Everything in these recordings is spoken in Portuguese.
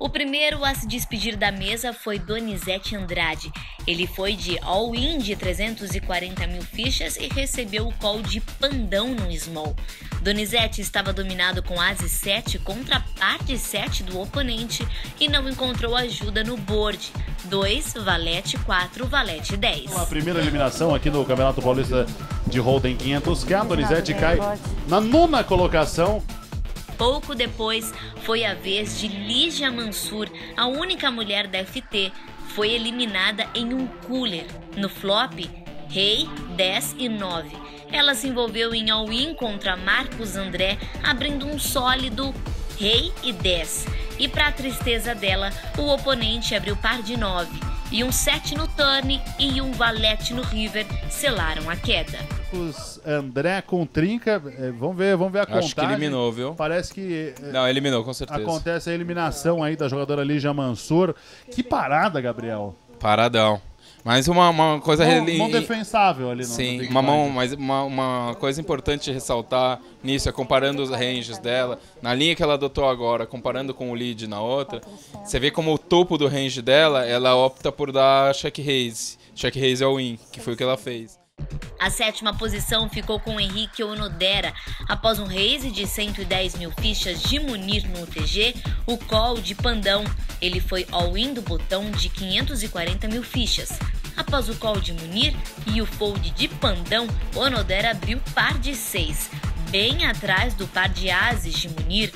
O primeiro a se despedir da mesa foi Donizete Andrade. Ele foi de all-in de 340 mil fichas e recebeu o call de pandão no small. Donizete estava dominado com Ace 7 contra par de 7 do oponente e não encontrou ajuda no board. 2, valete 4, valete 10. A primeira eliminação aqui no Campeonato Paulista de Hold'em 500K. Donizete cai na 9ª colocação. Pouco depois, foi a vez de Lígia Mansur, a única mulher da FT. Foi eliminada em um cooler. No flop, rei, 10 e 9. Ela se envolveu em all-in contra Marcos André, abrindo um sólido rei e 10. E para tristeza dela, o oponente abriu par de 9. E um 7 no turn e um valete no river selaram a queda. Os André com trinca, vamos ver a contagem. Acho que eliminou, viu? Parece que... Não, eliminou, com certeza. Acontece a eliminação aí da jogadora Lígia Mansur. Que parada, Gabriel. Paradão. Mas uma coisa... Mão defensável ali. Sim, mas uma coisa importante de ressaltar nisso é comparando os ranges dela, na linha que ela adotou agora, comparando com o lead na outra, você vê como o topo do range dela, ela opta por dar check raise. Check raise all-in, que foi o que ela fez. A 7ª posição ficou com Henrique Onodera. Após um raise de 110 mil fichas de Munir no UTG, o call de pandão. Ele foi all-in do botão de 540 mil fichas. Após o call de Munir e o fold de pandão, Onodera abriu par de 6, bem atrás do par de ases de Munir.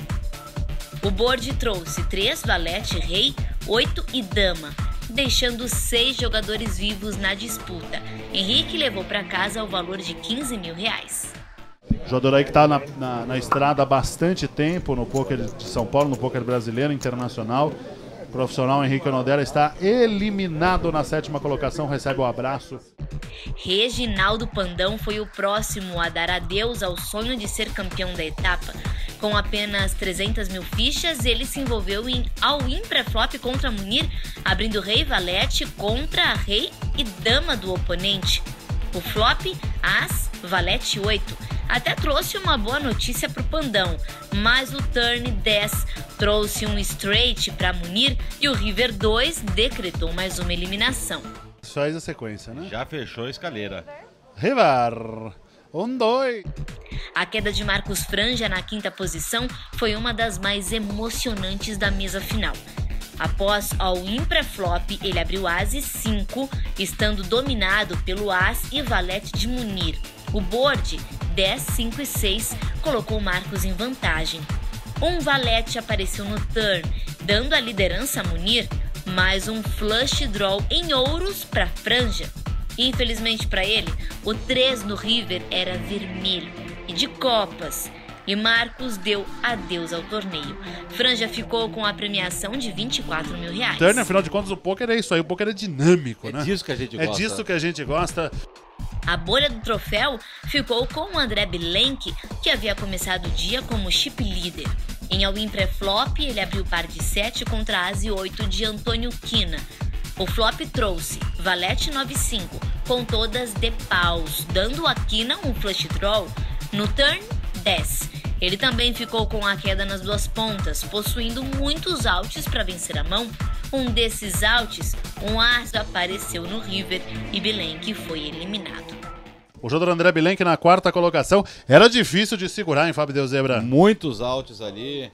O board trouxe 3 valete, rei, 8 e dama, deixando 6 jogadores vivos na disputa. Henrique levou para casa o valor de 15 mil reais. Jogador aí que está na estrada há bastante tempo no poker de São Paulo, no poker brasileiro, internacional. O profissional Henrique Onodera está eliminado na 7ª colocação, recebe o abraço. Reginaldo Pandão foi o próximo a dar adeus ao sonho de ser campeão da etapa. Com apenas 300 mil fichas, ele se envolveu em all-in pré-flop contra Munir, abrindo rei valete contra rei e dama do oponente. O flop, as, valete 8. Até trouxe uma boa notícia para o Pandão, mas o turn 10 trouxe um straight para Munir e o river 2 decretou mais uma eliminação. Faz a sequência, né? Já fechou a escaleira. River. 1, 2. A queda de Marcos Franja na 5ª posição foi uma das mais emocionantes da mesa final. Após all-in pré-flop, ele abriu Ace 5, estando dominado pelo As e valete de Munir. O board, 10, 5 e 6, colocou Marcos em vantagem. Um valete apareceu no turn, dando a liderança a Munir, mais um flush draw em ouros para Franja. Infelizmente para ele, o 3 no river era vermelho e de copas, e Marcos deu adeus ao torneio. Franja ficou com a premiação de 24 mil reais. Turn, afinal de contas, o poker é isso aí, o poker é dinâmico, né? É disso que a gente gosta. É disso que a gente gosta. A bolha do troféu ficou com o André Bilenque, que havia começado o dia como chip leader. Em all-in pré-flop, ele abriu par de 7 contra Ace 8 de Antônio Quina. O flop trouxe valete 9-5, com todas de paus, dando a Quina um flush draw. No turn, 10. Ele também ficou com a queda nas duas pontas, possuindo muitos outs para vencer a mão. Um desses outs, um as apareceu no river e Bilenque foi eliminado. O jogador André Bilenque na 4ª colocação. Era difícil de segurar, hein, Fábio Deuzebra? Muitos altos ali.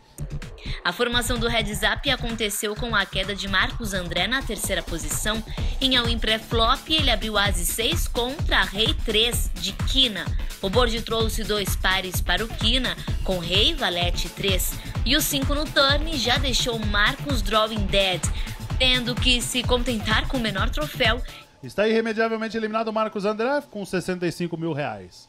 A formação do heads up aconteceu com a queda de Marcos André na 3ª posição. Em all-in pré-flop, ele abriu Ace 6 contra rei 3 de Quina. O board trouxe 2 pares para o Quina, com rei valete 3. E o 5 no turn já deixou Marcos drawing dead, tendo que se contentar com o menor troféu. Está irremediavelmente eliminado Marcos André com 65 mil reais.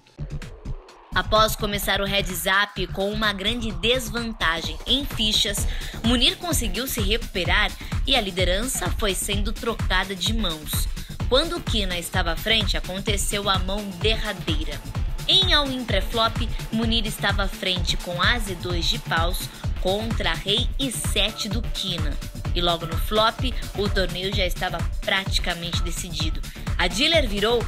Após começar o heads up com uma grande desvantagem em fichas, Munir conseguiu se recuperar e a liderança foi sendo trocada de mãos. Quando Quina estava à frente, aconteceu a mão derradeira. Em all-in pré-flop, Munir estava à frente com Ace 2 de paus contra rei e 7 do Quina. E logo no flop, o torneio já estava praticamente decidido. A dealer virou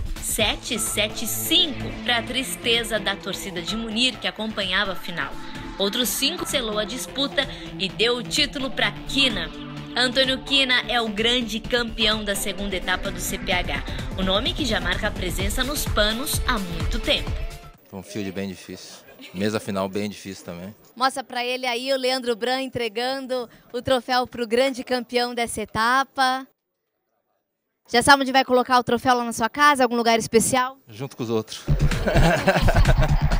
7-7-5 para a tristeza da torcida de Munir, que acompanhava a final. Outros 5 selou a disputa e deu o título para Quina. Antônio Quina é o grande campeão da segunda etapa do CPH, o nome que já marca a presença nos panos há muito tempo. Foi um field bem difícil, mesa final bem difícil também. Mostra para ele aí o Leandro Bran entregando o troféu para o grande campeão dessa etapa. Já sabe onde vai colocar o troféu lá na sua casa? Algum lugar especial? Junto com os outros.